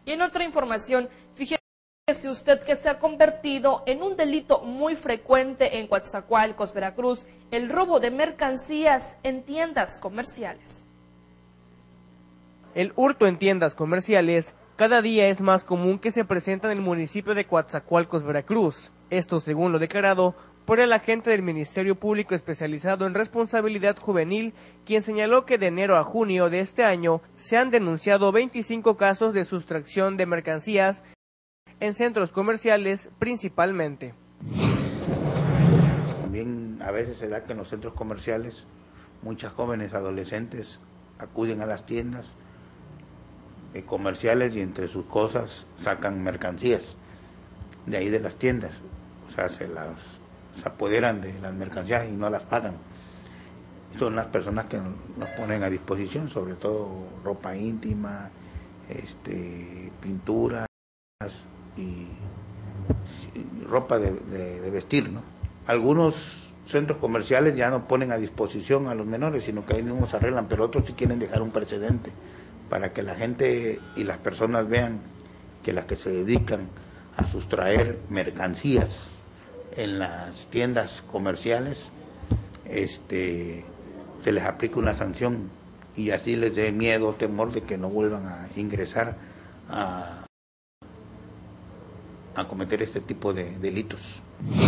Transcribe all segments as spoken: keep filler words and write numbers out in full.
Y en otra información, fíjese usted que se ha convertido en un delito muy frecuente en Coatzacoalcos, Veracruz, el robo de mercancías en tiendas comerciales. El hurto en tiendas comerciales cada día es más común que se presenta en el municipio de Coatzacoalcos, Veracruz. Esto según lo declarado por el agente del Ministerio Público especializado en responsabilidad juvenil, quien señaló que de enero a junio de este año se han denunciado veinticinco casos de sustracción de mercancías en centros comerciales principalmente. También a veces se da que en los centros comerciales muchas jóvenes adolescentes acuden a las tiendas eh, comerciales y entre sus cosas sacan mercancías de ahí de las tiendas, o sea, se las se apoderan de las mercancías y no las pagan. Son las personas que nos ponen a disposición, sobre todo ropa íntima, este, pinturas y ropa de, de, de vestir, ¿no? Algunos centros comerciales ya no ponen a disposición a los menores, sino que ahí mismos se arreglan, pero otros sí quieren dejar un precedente para que la gente y las personas vean que las que se dedican a sustraer mercancías en las tiendas comerciales, este, se les aplica una sanción y así les dé miedo, temor de que no vuelvan a ingresar a, a cometer este tipo de delitos.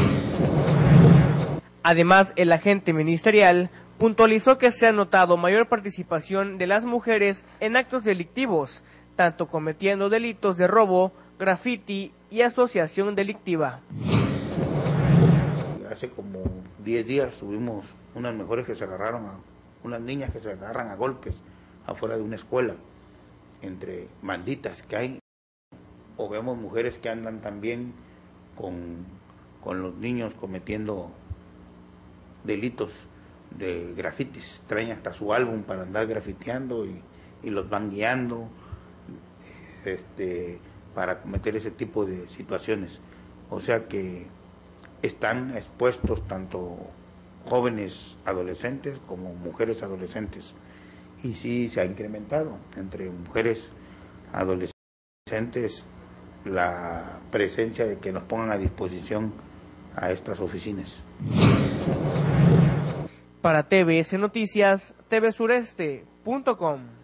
Además, el agente ministerial puntualizó que se ha notado mayor participación de las mujeres en actos delictivos, tanto cometiendo delitos de robo, grafiti y asociación delictiva. Hace como diez días tuvimos unas mujeres que se agarraron, a unas niñas que se agarran a golpes afuera de una escuela, entre banditas que hay, o vemos mujeres que andan también con, con los niños cometiendo delitos de grafitis, traen hasta su álbum para andar grafiteando y, y los van guiando este, para cometer ese tipo de situaciones, o sea que están expuestos tanto jóvenes adolescentes como mujeres adolescentes, y sí se ha incrementado entre mujeres adolescentes la presencia de que nos pongan a disposición a estas oficinas. Para T V S Noticias, T V Sureste punto com.